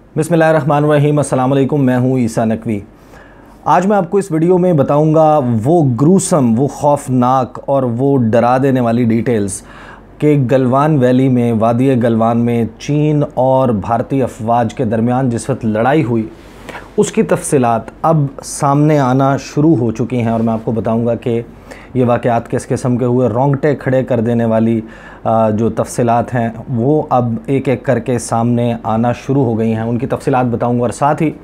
बिस्मिल्लाहिर्रहमानिर्रहीम, अस्सलाम वालेकुम। मैं हूँ ईसा नकवी। आज मैं आपको इस वीडियो में बताऊंगा वो ग्रूसम, वो खौफनाक और वो डरा देने वाली डिटेल्स कि गलवान वैली में, वादी गलवान में चीन और भारतीय अफवाज के दरमियान जिस वक्त लड़ाई हुई उसकी तफसीलात अब सामने आना शुरू हो चुकी हैं। और मैं आपको बताऊंगा कि ये वाक़यात किस किस्म के हुए, रोंगटे खड़े कर देने वाली जो तफसीलात हैं वो अब एक एक करके सामने आना शुरू हो गई हैं। उनकी तफसीलात बताऊंगा और साथ ही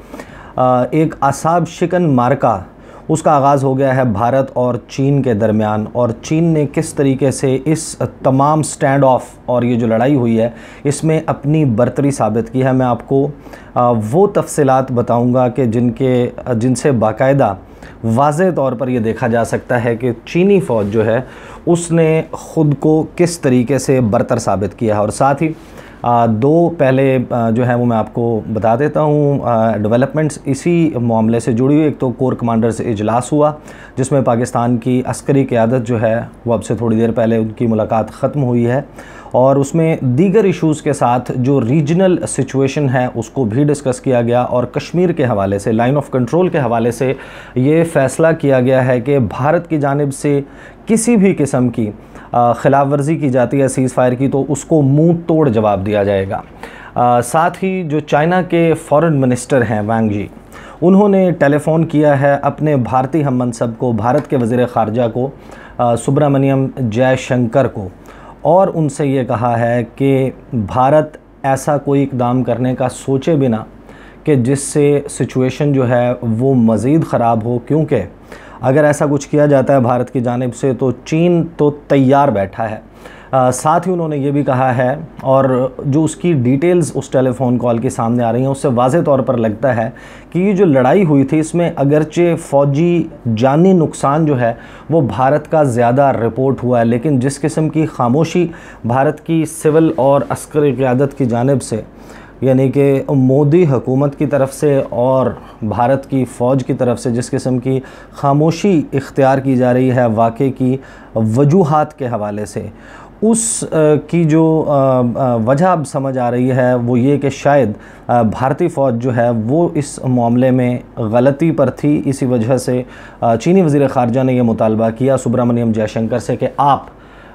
एक आसाब शिकन मार्का उसका आगाज़ हो गया है भारत और चीन के दरमियान, और चीन ने किस तरीके से इस तमाम स्टैंड ऑफ और ये जो लड़ाई हुई है इसमें अपनी बरतरी साबित की है। मैं आपको वो तफसीलात बताऊंगा कि जिनसे बाकायदा वाज़े तौर पर यह देखा जा सकता है कि चीनी फ़ौज जो है उसने ख़ुद को किस तरीके से बरतर साबित किया है। और साथ ही दो पहले जो है वो मैं आपको बता देता हूँ डेवलपमेंट्स इसी मामले से जुड़ी हुई। एक तो कोर कमांडर्स इजलास हुआ जिसमें पाकिस्तान की अस्करी क़यादत जो है वो अब से थोड़ी देर पहले उनकी मुलाकात ख़त्म हुई है, और उसमें दीगर इश्यूज़ के साथ जो रीजनल सिचुएशन है उसको भी डिस्कस किया गया। और कश्मीर के हवाले से, लाइन ऑफ कंट्रोल के हवाले से ये फ़ैसला किया गया है कि भारत की जानिब से किसी भी किस्म की ख़िलाफ़ वर्जी की जाती है सीज़ फायर की तो उसको मुंह तोड़ जवाब दिया जाएगा। साथ ही जो चाइना के फ़ॉरेन मिनिस्टर हैं वांग जी, उन्होंने टेलीफ़ोन किया है अपने भारतीय हम मनसब को, भारत के वज़ीर ख़ारजा को, सुब्रमण्यम जयशंकर को, और उनसे ये कहा है कि भारत ऐसा कोई इक़दाम करने का सोचे बिना कि जिससे सिचुएशन जो है वो मज़ीद ख़राब हो, क्योंकि अगर ऐसा कुछ किया जाता है भारत की जानिब से तो चीन तो तैयार बैठा है। साथ ही उन्होंने ये भी कहा है, और जो उसकी डिटेल्स उस टेलीफ़ोन कॉल के सामने आ रही हैं उससे वाज़े तौर पर लगता है कि ये जो लड़ाई हुई थी इसमें अगरचे फ़ौजी जानी नुकसान जो है वो भारत का ज़्यादा रिपोर्ट हुआ है, लेकिन जिस किस्म की खामोशी भारत की सिविल और अस्करी क़यादत की जानिब से, यानी कि मोदी हुकूमत की तरफ से और भारत की फ़ौज की तरफ से जिस किस्म की खामोशी इख्तियार की जा रही है वाक़े की वजूहात के हवाले से, उस की जो वजह अब समझ आ रही है वो ये कि शायद भारतीय फ़ौज जो है वो इस मामले में गलती पर थी। इसी वजह से चीनी वज़ीर ख़ारजा ने यह मुतालबा किया सुब्रमण्यम जयशंकर से कि आप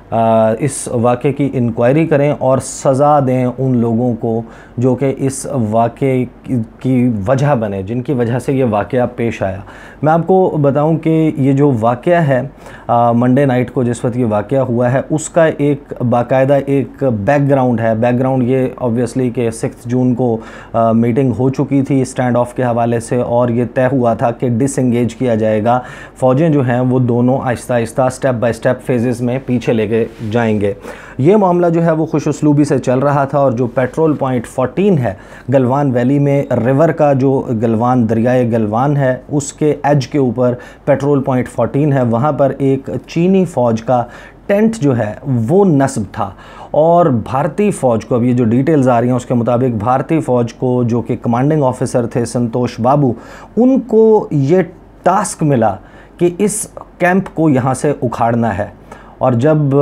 इस वाक़े की इंक्वायरी करें और सज़ा दें उन लोगों को जो कि इस वाक़े की वजह बने, जिनकी वजह से ये वाक़या पेश आया। मैं आपको बताऊं कि ये जो वाक़या है मंडे नाइट को जिस वक्त ये वाक़या हुआ है उसका एक बाकायदा एक बैकग्राउंड है। बैकग्राउंड ये ऑब्वियसली कि 6 जून को मीटिंग हो चुकी थी स्टैंड ऑफ के हवाले से, और ये तय हुआ था कि डिसएंगेज किया जाएगा। फ़ौजें जो हैं वो दोनों Aahista Aahista step by step phases में पीछे लेके जाएंगे। ये मामला जो है वो खुश उसलूबी से चल रहा था, और जो पेट्रोल पॉइंट 14 है गलवान वैली में, रिवर का जो गलवान, दरियाए गलवान है उसके एज के ऊपर पेट्रोल पॉइंट 14 है, वहाँ पर एक चीनी फ़ौज का टेंट जो है वो नस्ब था। और भारतीय फ़ौज को, अब ये जो डिटेल्स आ रही हैं उसके मुताबिक भारतीय फ़ौज को जो कि कमांडिंग ऑफिसर थे संतोष बाबू, उनको ये टास्क मिला कि इस कैंप को यहाँ से उखाड़ना है। और जब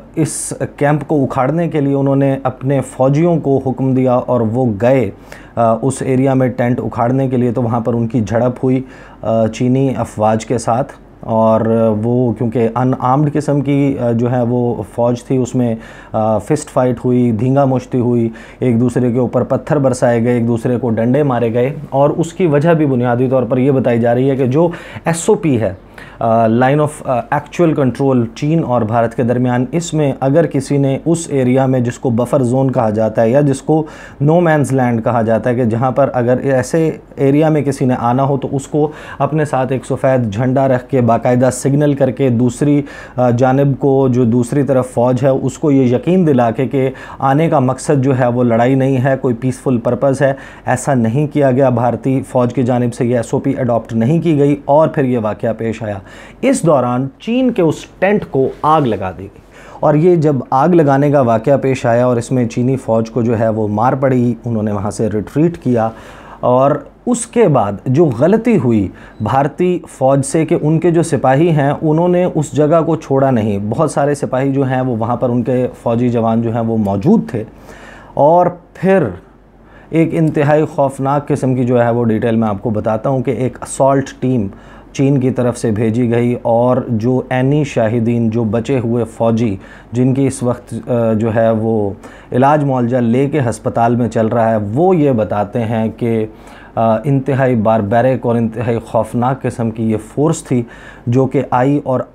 इस कैंप को उखाड़ने के लिए उन्होंने अपने फ़ौजियों को हुक्म दिया और वो गए उस एरिया में टेंट उखाड़ने के लिए, तो वहाँ पर उनकी झड़प हुई चीनी अफवाज के साथ। और वो क्योंकि अनआर्म्ड किस्म की जो है वो फ़ौज थी, उसमें फिस्ट फाइट हुई, धींगा मुश्ती हुई, एक दूसरे के ऊपर पत्थर बरसाए गए, एक दूसरे को डंडे मारे गए। और उसकी वजह भी बुनियादी तौर पर यह बताई जा रही है कि जो SOP है, लाइन ऑफ एक्चुअल कंट्रोल चीन और भारत के दरमियान, इसमें अगर किसी ने उस एरिया में जिसको बफ़र जोन कहा जाता है या जिसको नो मैंस लैंड कहा जाता है, कि जहाँ पर अगर ऐसे एरिया में किसी ने आना हो तो उसको अपने साथ एक सफ़ेद झंडा रख के बाकायदा सिग्नल करके दूसरी जानिब को, जो दूसरी तरफ फ़ौज है, उसको ये यकीन दिला के कि आने का मकसद जो है वो लड़ाई नहीं है, कोई पीसफुल पर्पज़ है, ऐसा नहीं किया गया। भारतीय फ़ौज की जानिब से ये SOP अडॉप्ट नहीं की गई और फिर ये वाक़या पेश आया। इस दौरान चीन के उस टेंट को आग लगा दी गई, और ये जब आग लगाने का वाक़या पेश आया और इसमें चीनी फ़ौज को जो है वो मार पड़ी, उन्होंने वहाँ से रिट्रीट किया। और उसके बाद जो गलती हुई भारतीय फ़ौज से कि उनके जो सिपाही हैं उन्होंने उस जगह को छोड़ा नहीं। बहुत सारे सिपाही जो हैं वो वहाँ पर, उनके फ़ौजी जवान जो हैं वो मौजूद थे, और फिर एक इंतहाई खौफनाक किस्म की जो है वो डिटेल मैं आपको बताता हूँ कि एक असॉल्ट टीम चीन की तरफ से भेजी गई और जो ऐनी शाहिदीन, जो बचे हुए फ़ौजी जिनकी इस वक्त जो है वो इलाज मुआवजा लेके हस्पताल में चल रहा है, वो ये बताते हैं कि इंतहाई बारबैरिक और इंतहाई खौफनाक किस्म की ये फ़ोर्स थी जो कि आई और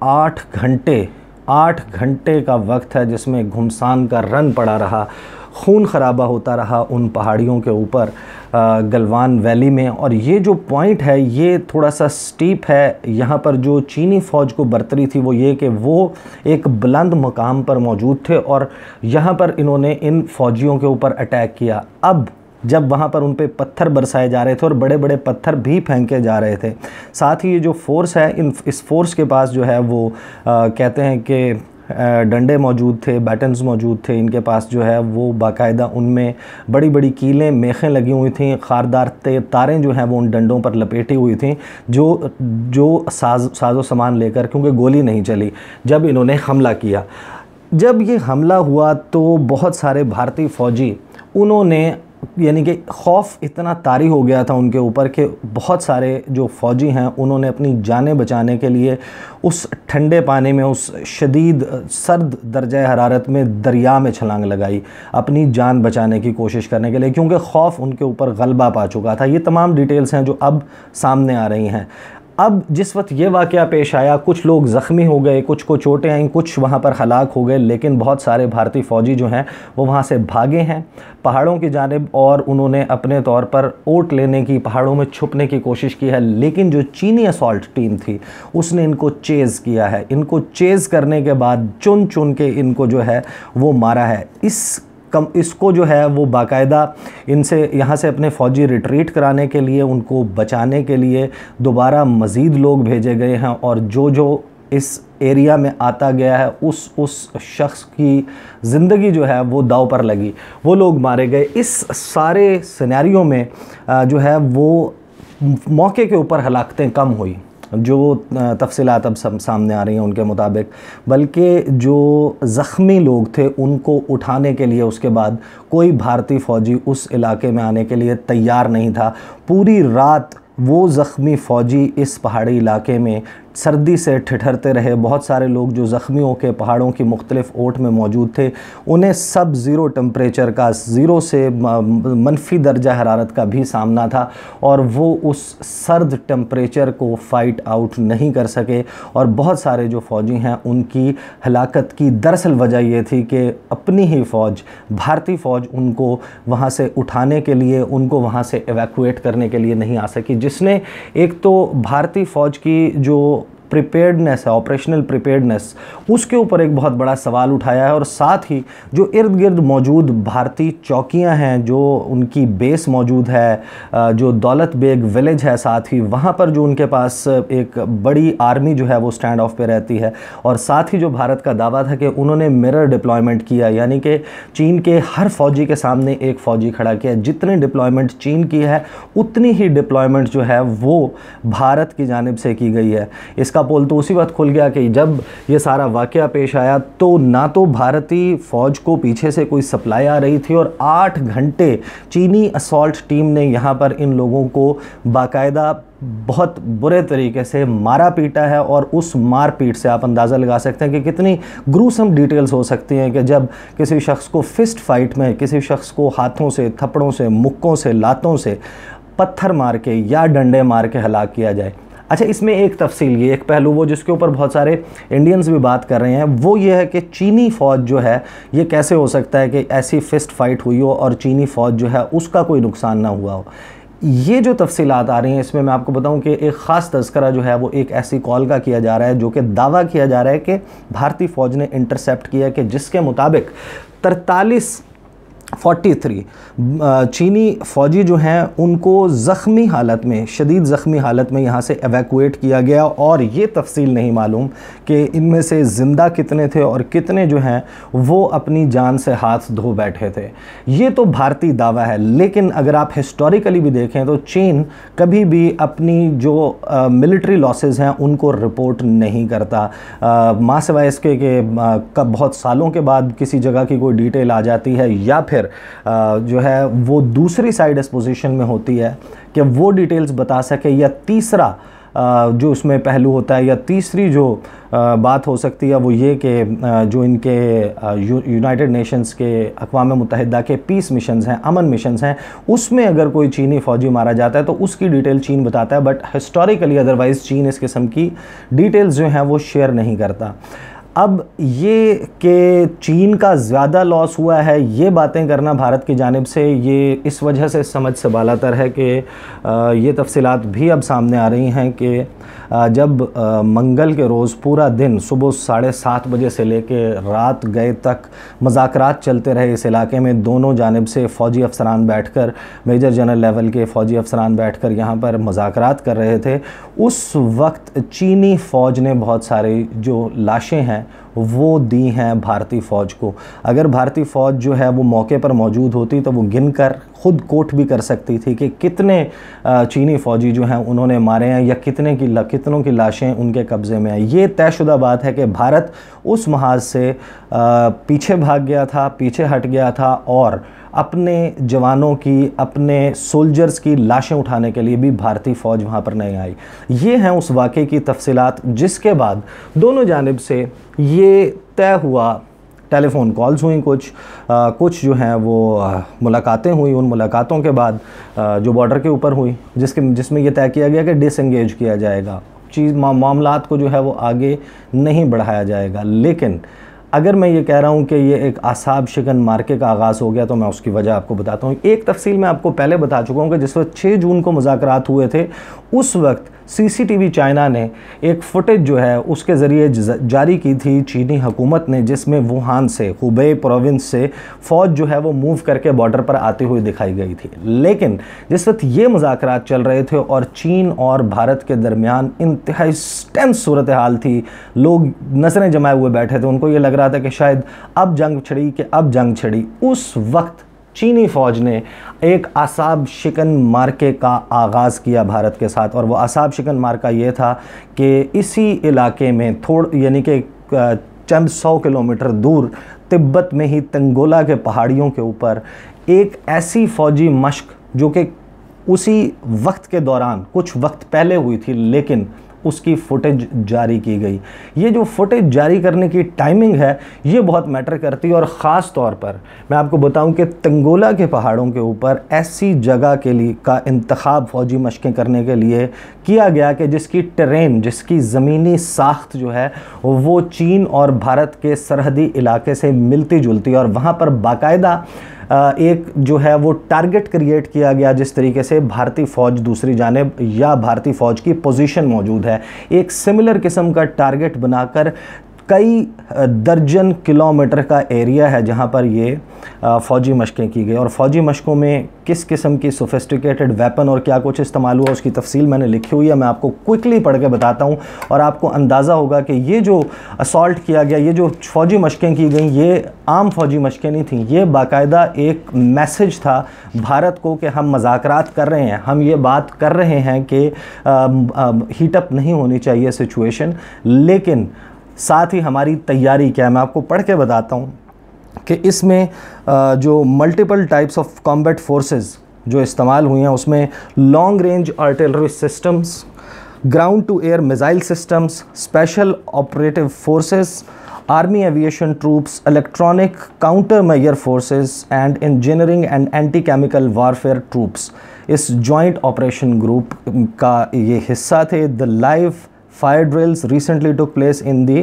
8 घंटे का वक्त है जिसमें घुमसान का रन पड़ा रहा, खून खराबा होता रहा उन पहाड़ियों के ऊपर गलवान वैली में। और ये जो पॉइंट है ये थोड़ा सा स्टीप है। यहाँ पर जो चीनी फ़ौज को बरतरी थी वो ये कि वो एक बुलंद मकाम पर मौजूद थे और यहाँ पर इन्होंने इन फ़ौजियों के ऊपर अटैक किया। अब जब वहाँ पर उन पे पत्थर बरसाए जा रहे थे और बड़े बड़े पत्थर भी फेंके जा रहे थे, साथ ही ये जो फ़ोर्स है इस फ़ोर्स के पास जो है वो कहते हैं कि डंडे मौजूद थे, बैटन्स मौजूद थे, इनके पास जो है वो बाकायदा उनमें बड़ी बड़ी कीलें, मेखें लगी हुई थी, खारदार तारें जो हैं वो उन डंडों पर लपेटी हुई थी जो साजो सामान लेकर, क्योंकि गोली नहीं चली, जब इन्होंने हमला किया। जब ये हमला हुआ तो बहुत सारे भारतीय फ़ौजी उन्होंने यानी कि खौफ इतना तारी हो गया था उनके ऊपर कि बहुत सारे जो फ़ौजी हैं उन्होंने अपनी जानें बचाने के लिए उस ठंडे पानी में, उस शदीद सर्द दर्जा हरारत में दरिया में छलांग लगाई अपनी जान बचाने की कोशिश करने के लिए, क्योंकि खौफ उनके ऊपर गलबा पा चुका था। ये तमाम डिटेल्स हैं जो अब सामने आ रही हैं। अब जिस वक्त ये वाक़या पेश आया, कुछ लोग ज़ख्मी हो गए, कुछ को चोटें आईं, कुछ वहाँ पर हलाक हो गए, लेकिन बहुत सारे भारतीय फ़ौजी जो हैं वो वहाँ से भागे हैं पहाड़ों की जानिब और उन्होंने अपने तौर पर ओट लेने की, पहाड़ों में छुपने की कोशिश की है। लेकिन जो चीनी असॉल्ट टीम थी उसने इनको चेज़ किया है। इनको चेज़ करने के बाद चुन चुन के इनको जो है वो मारा है। इसको जो है वो बाकायदा इनसे यहाँ से अपने फ़ौजी रिट्रीट कराने के लिए, उनको बचाने के लिए दोबारा मज़ीद लोग भेजे गए हैं और जो इस एरिया में आता गया है उस शख्स की ज़िंदगी जो है वो दाव पर लगी, वो लोग मारे गए। इस सारे सिनेरियो में जो है वो मौके के ऊपर हलाकतें कम हुई, जो तफसीलात अब सामने आ रही हैं उनके मुताबिक, बल्कि जो ज़ख्मी लोग थे उनको उठाने के लिए उसके बाद कोई भारतीय फ़ौजी उस इलाके में आने के लिए तैयार नहीं था। पूरी रात वो ज़ख्मी फ़ौजी इस पहाड़ी इलाके में सर्दी से ठिठरते रहे। बहुत सारे लोग जो ज़ख्मी होकर पहाड़ों की मुख्तलिफ़ ओट में मौजूद थे उन्हें सब ज़ीरो टेम्परेचर का, ज़ीरो से मनफी दर्जा हरारत का भी सामना था और वो उस सर्द टेम्परेचर को फ़ाइट आउट नहीं कर सके और बहुत सारे जो फ़ौजी हैं उनकी हलाकत की दरअसल वजह ये थी कि अपनी ही फ़ौज, भारतीय फ़ौज उनको वहाँ से उठाने के लिए, उनको वहाँ से एवैक्यूएट करने के लिए नहीं आ सकी, जिसने एक तो भारतीय फ़ौज की जो प्रिपेयर्डनेस है, ऑपरेशनल प्रिपेयर्डनेस, उसके ऊपर एक बहुत बड़ा सवाल उठाया है। और साथ ही जो इर्द गिर्द मौजूद भारतीय चौकियां हैं, जो उनकी बेस मौजूद है, जो दौलत बेग विलेज है, साथ ही वहाँ पर जो उनके पास एक बड़ी आर्मी जो है वो स्टैंड ऑफ पे रहती है। और साथ ही जो भारत का दावा था कि उन्होंने मिरर डिप्लॉयमेंट किया, यानी कि चीन के हर फौजी के सामने एक फ़ौजी खड़ा किया। जितनी डिप्लॉयमेंट चीन की है उतनी ही डिप्लॉयमेंट जो है वो भारत की जानिब से की गई है। इसका पोल तो उसी वक्त खुल गया कि जब ये सारा वाक़या पेश आया तो ना तो भारतीय फ़ौज को पीछे से कोई सप्लाई आ रही थी और 8 घंटे चीनी असॉल्ट टीम ने यहाँ पर इन लोगों को बाकायदा बहुत बुरे तरीके से मारा पीटा है। और उस मार पीट से आप अंदाज़ा लगा सकते हैं कि कितनी ग्रूसम डिटेल्स हो सकती हैं कि जब किसी शख्स को फिस्ट फाइट में, किसी शख्स को हाथों से, थप्पड़ों से, मुक्कों से, लातों से पत्थर मार के या डंडे मार के हलाक किया जाए। अच्छा, इसमें एक तफसील, ये एक पहलू वो जिसके ऊपर बहुत सारे इंडियंस भी बात कर रहे हैं, वो ये है कि चीनी फ़ौज जो है, ये कैसे हो सकता है कि ऐसी फिस्ट फाइट हुई हो और चीनी फ़ौज जो है उसका कोई नुकसान ना हुआ हो। ये जो तफसीलात आ रही हैं इसमें मैं आपको बताऊं कि एक ख़ास तज़किरा जो है वो एक ऐसी कॉल का किया जा रहा है जो कि दावा किया जा रहा है कि भारतीय फ़ौज ने इंटरसेप्ट किया कि जिसके मुताबिक 43 चीनी फ़ौजी जो हैं उनको ज़ख्मी हालत में, शदीद ज़ख्मी हालत में यहाँ से एवैक्यूएट किया गया। और ये तफसील नहीं मालूम कि इनमें से ज़िंदा कितने थे और कितने जो हैं वो अपनी जान से हाथ धो बैठे थे। ये तो भारतीय दावा है, लेकिन अगर आप हिस्टोरिकली भी देखें तो चीन कभी भी अपनी जो मिलिट्री लॉसेस हैं उनको रिपोर्ट नहीं करता, माँ सिवाय इसके कि बहुत सालों के बाद किसी जगह की कोई डिटेल आ जाती है या फिर फिर जो है वो दूसरी साइड इस पोजीशन में होती है कि वो डिटेल्स बता सके, या तीसरा जो उसमें पहलू होता है, या तीसरी जो बात हो सकती है वो ये कि जो इनके यूनाइटेड नेशंस के, अक़वाम मुत्तहिदा के पीस मिशंस हैं, अमन मिशंस हैं, उसमें अगर कोई चीनी फ़ौजी मारा जाता है तो उसकी डिटेल चीन बताता है। बट हिस्टोरिकली अदरवाइज़ चीन इस किस्म की डिटेल्स जो हैं वो शेयर नहीं करता। अब ये कि चीन का ज़्यादा लॉस हुआ है, ये बातें करना भारत की जानिब से ये इस वजह से समझ से बालातर है कि ये तफसीलात भी अब सामने आ रही हैं कि जब मंगल के रोज़ पूरा दिन सुबह 7:30 बजे से लेके रात गए तक मुज़ाकरात चलते रहे इस इलाके में, दोनों जानिब से फ़ौजी अफसरान बैठकर, मेजर जनरल लेवल के फ़ौजी अफसरान बैठकर यहाँ पर मुज़ाकरात कर रहे थे, उस वक्त चीनी फ़ौज ने बहुत सारी जो लाशें हैं वो दी हैं भारतीय फ़ौज को। अगर भारतीय फ़ौज जो है वो मौके पर मौजूद होती तो वो गिनकर ख़ुद कोट भी कर सकती थी कि कितने चीनी फ़ौजी जो हैं उन्होंने मारे हैं या कितनों की लाशें उनके कब्ज़े में हैं। ये तयशुदा बात है कि भारत उस महाज से पीछे भाग गया था, पीछे हट गया था और अपने जवानों की, अपने सोल्जर्स की लाशें उठाने के लिए भी भारतीय फ़ौज वहाँ पर नहीं आई। ये हैं उस वाक़े की तफसीलात, जिसके बाद दोनों जानिब से ये तय हुआ, टेलीफ़ोन कॉल्स हुई, कुछ जो हैं वो मुलाकातें हुई। उन मुलाकातों के बाद जो बॉर्डर के ऊपर हुई, जिसमें ये तय किया गया कि डिसएंगेज किया जाएगा, मामलात को जो है वो आगे नहीं बढ़ाया जाएगा। लेकिन अगर मैं ये कह रहा हूँ कि ये एक आसाब शिकन मार्के का आगाज़ हो गया तो मैं उसकी वजह आपको बताता हूँ। एक तफसील मैं आपको पहले बता चुका हूँ कि जिस वक्त 6 जून को मुज़ाकरात हुए थे, उस वक्त CCTV चाइना ने एक फुटेज जो है उसके ज़रिए जारी की थी चीनी हुकूमत ने, जिसमें वुहान से, हुबे प्रोविंस से फ़ौज जो है वो मूव करके बॉर्डर पर आती हुई दिखाई गई थी। लेकिन जिस वक्त ये मुज़ाकरात चल रहे थे और चीन और भारत के दरमियान इंतहाई टेंस सूरत हाल थी, लोग नज़रें जमाए हुए बैठे थे, उनको ये लग रहा था कि शायद अब जंग छिड़ी, उस वक्त चीनी फ़ौज ने एक आसाब शिकन मार्के का आगाज़ किया भारत के साथ। और वो आसाब शिकन मार्का ये था कि इसी इलाके में यानी कि चंद 100 किलोमीटर दूर तिब्बत में ही तंगोला के पहाड़ियों के ऊपर एक ऐसी फ़ौजी मश्क जो कि उसी वक्त के दौरान कुछ वक्त पहले हुई थी, लेकिन उसकी फुटेज जारी की गई। ये जो फुटेज जारी करने की टाइमिंग है ये बहुत मैटर करती है। और ख़ास तौर पर मैं आपको बताऊं कि तंगोला के पहाड़ों के ऊपर ऐसी जगह के लिए का इंतखाब फ़ौजी मशक़ें करने के लिए किया गया कि जिसकी टेरेन, जिसकी ज़मीनी साख्त जो है वो चीन और भारत के सरहदी इलाके से मिलती जुलती, और वहाँ पर बाकायदा एक जो है वो टारगेट क्रिएट किया गया, जिस तरीके से भारतीय फ़ौज दूसरी जानिब या भारतीय फ़ौज की पोजीशन मौजूद है, एक सिमिलर किस्म का टारगेट बनाकर कई दर्जन किलोमीटर का एरिया है जहां पर ये फ़ौजी मशक़ें की गई। और फ़ौजी मशक़ों में किस किस्म की सोफिस्टिकेटेड वेपन और क्या कुछ इस्तेमाल हुआ उसकी तफसील मैंने लिखी हुई है, मैं आपको क्विकली पढ़ के बताता हूं और आपको अंदाज़ा होगा कि ये जो असॉल्ट किया गया, ये जो फ़ौजी मशक़ें की गई, ये आम फ़ौजी मशक़ें नहीं थी। ये बाकायदा एक मैसेज था भारत को कि हम मुज़ाकरात कर रहे हैं, हम ये बात कर रहे हैं कि हीटअप नहीं होनी चाहिए सिचुएशन, लेकिन साथ ही हमारी तैयारी क्या है। मैं आपको पढ़ के बताता हूँ कि इसमें जो multiple types of combat forces जो इस्तेमाल हुई हैं उसमें long range artillery systems, ground to air missile systems, special operative forces, army aviation troops, electronic counter measure forces and engineering and anti chemical warfare troops इस joint operation group का ये हिस्सा थे। The live fire drills recently took place in the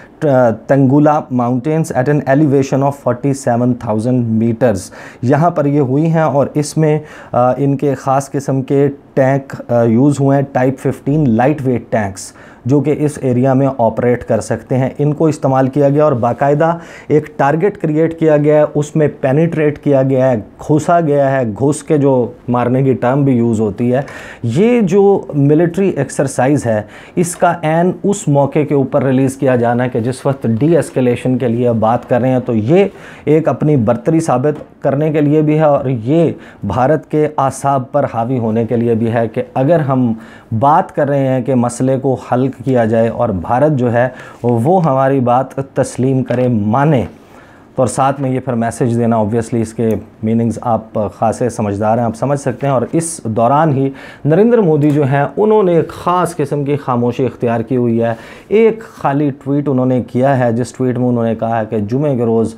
Tanggula mountains at an elevation of 47,000 metres. यहाँ पर ये हुई हैं और इसमें इनके ख़ास किस्म के टैंक यूज़ हुए हैं, टाइप 15 लाइट वेट टैंक्स, जो कि इस एरिया में ऑपरेट कर सकते हैं। इनको इस्तेमाल किया गया और बाकायदा एक टारगेट क्रिएट किया गया है, उसमें पेनिट्रेट किया गया है, घुसा गया है, घुस के जो मारने की टर्म भी यूज़ होती है। ये जो मिलिट्री एक्सरसाइज है इसका एन उस मौके के ऊपर रिलीज़ किया जाना है कि जिस वक्त डी एस्केलेशन के लिए बात कर रहे हैं, तो ये एक अपनी बर्तरी साबित करने के लिए भी है और ये भारत के आसाब पर हावी होने के लिए भी है कि अगर हम बात कर रहे हैं कि मसले को हल किया जाए और भारत जो है वो हमारी बात तस्लीम करे, माने, तो और साथ में ये फिर मैसेज देना, ऑब्वियसली इसके मीनिंग्स आप खासे समझदार हैं, आप समझ सकते हैं। और इस दौरान ही नरेंद्र मोदी जो हैं उन्होंने एक ख़ास किस्म की खामोशी इख्तियार की हुई है। एक खाली ट्वीट उन्होंने किया है, जिस ट्वीट में उन्होंने कहा है कि जुमे के रोज़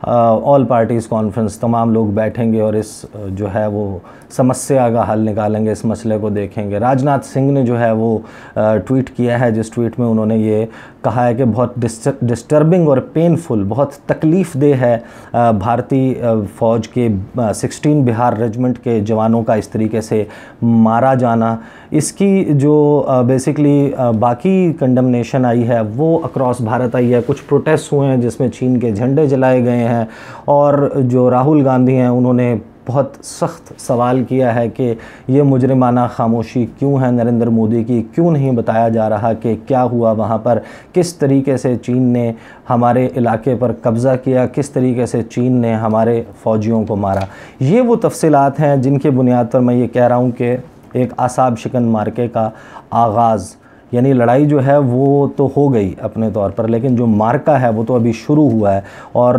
ऑल पार्टीज़ कॉन्फ्रेंस, तमाम लोग बैठेंगे और इस जो है वो समस्या का हल निकालेंगे, इस मसले को देखेंगे। राजनाथ सिंह ने जो है वो ट्वीट किया है, जिस ट्वीट में उन्होंने ये कहा है कि बहुत डिस्टर्बिंग और पेनफुल, बहुत तकलीफ़ दे है भारतीय फ़ौज के 16 बिहार रेजिमेंट के जवानों का इस तरीके से मारा जाना। इसकी जो बेसिकली बाकी कंडमनेशन आई है वो अक्रॉस भारत आई है। कुछ प्रोटेस्ट हुए हैं जिसमें चीन के झंडे जलाए गए हैं, और जो राहुल गांधी हैं उन्होंने बहुत सख्त सवाल किया है कि ये मुजरिमाना खामोशी क्यों है नरेंद्र मोदी की, क्यों नहीं बताया जा रहा कि क्या हुआ वहाँ पर, किस तरीके से चीन ने हमारे इलाके पर कब्ज़ा किया, किस तरीके से चीन ने हमारे फ़ौजियों को मारा। ये वो तफसीलात हैं जिनकी बुनियाद पर मैं ये कह रहा हूँ कि एक आसाब शिकन मार्के का आगाज़, यानी लड़ाई जो है वो तो हो गई अपने तौर पर, लेकिन जो मार्का है वो तो अभी शुरू हुआ है। और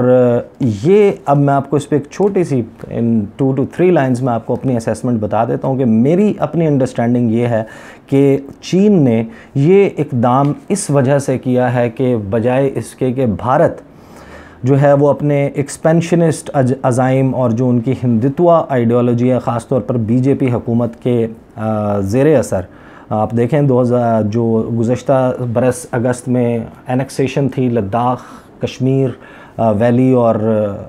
ये अब मैं आपको इस पर एक छोटी सी इन 2 to 3 लाइंस में आपको अपनी असेसमेंट बता देता हूँ कि मेरी अपनी अंडरस्टैंडिंग ये है कि चीन ने ये इक़दाम इस वजह से किया है कि बजाय इसके कि भारत जो है वो अपने एक्सपेंशनिस्ट अज़ाइम और जो उनकी हिंदुत्व आइडियोलॉजी है, ख़ास तौर पर बीजेपी हुकूमत के ज़ेर असर, आप देखें 2000 जो गुज़श्ता बरस अगस्त में एनेक्सेशन थी लद्दाख, कश्मीर वैली और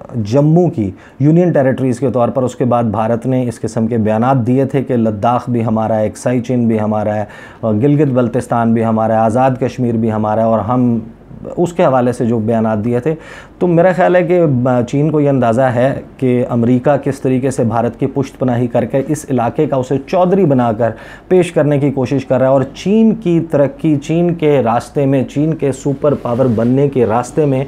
जम्मू की यूनियन टेरिटरीज़ के तौर पर, उसके बाद भारत ने इस किस्म के बयानात दिए थे कि लद्दाख भी हमारा है, एक्साई चीन भी हमारा है, गिलगित बल्तिस्तान भी हमारा है, आज़ाद कश्मीर भी हमारा है, और हम उसके हवाले से जो बयानात दिए थे। तो मेरा ख़्याल है कि चीन को ये अंदाज़ा है कि अमेरिका किस तरीके से भारत की पुष्टपनाही करके इस इलाके का उसे चौधरी बनाकर पेश करने की कोशिश कर रहा है, और चीन की तरक्की, चीन के रास्ते में, चीन के सुपर पावर बनने के रास्ते में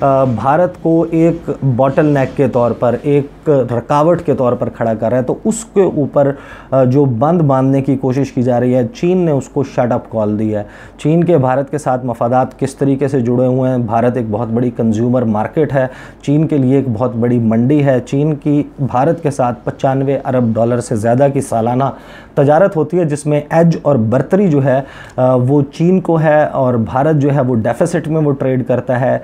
भारत को एक बॉटल नेक के तौर पर, एक रुकावट के तौर पर खड़ा कर रहा है। तो उसके ऊपर जो बंद बांधने की कोशिश की जा रही है, चीन ने उसको शट अप कॉल दी है। चीन के भारत के साथ मफादात किस तरीके से जुड़े हुए हैं, भारत एक बहुत बड़ी कंज्यूमर मार्केट है, चीन के लिए एक बहुत बड़ी मंडी है। चीन की भारत के साथ 95 अरब डॉलर से ज़्यादा की सालाना तजारत होती है, जिसमें एज और बर्तरी जो है वो चीन को है, और भारत जो है वो डेफिसिट में वो ट्रेड करता है।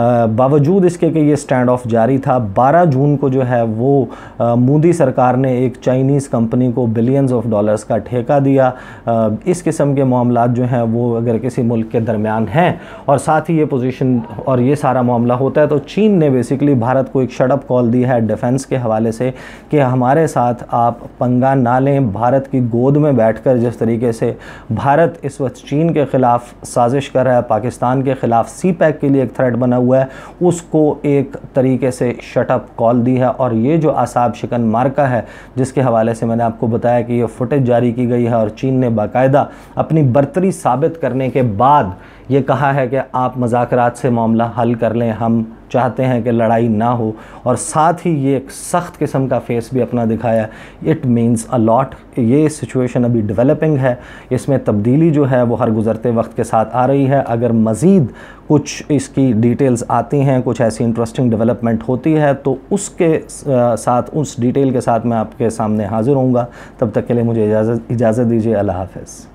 बावजूद इसके कि ये स्टैंड ऑफ जारी था, 12 जून को जो है वो मोदी सरकार ने एक चाइनीज़ कंपनी को बिलियंस ऑफ डॉलर्स का ठेका दिया। इस किस्म के मामलात जो हैं वो अगर किसी मुल्क के दरमियान हैं और साथ ही ये पोजीशन और ये सारा मामला होता है, तो चीन ने बेसिकली भारत को एक शट अप कॉल दी है डिफेंस के हवाले से कि हमारे साथ आप पंगा ना लें। भारत की गोद में बैठकर जिस तरीके से भारत इस वक्त चीन के ख़िलाफ़ साजिश कर रहा है, पाकिस्तान के ख़िलाफ़ CPEC के लिए एक थ्रेट बना हुआ है, उसको एक तरीके से शट अप कॉल दी है। और ये जो आसाब शिकन मार्का है जिसके हवाले से मैंने आपको बताया कि ये फुटेज जारी की गई है, और चीन ने बाकायदा अपनी बर्तरी साबित करने के बाद ये कहा है कि आप मुज़ाकरात से मामला हल कर लें, हम चाहते हैं कि लड़ाई ना हो, और साथ ही ये एक सख्त किस्म का फेस भी अपना दिखाया। It means a lot. ये सिचुएशन अभी डेवलपिंग है, इसमें तब्दीली जो है वो हर गुज़रते वक्त के साथ आ रही है। अगर मज़ीद कुछ इसकी डिटेल्स आती हैं, कुछ ऐसी इंटरेस्टिंग डेवलपमेंट होती है, तो उसके साथ, उस डिटेल के साथ मैं आपके सामने हाज़िर होऊंगा। तब तक के लिए मुझे इजाज़त दीजिए। अल्लाह हाफ़िज़।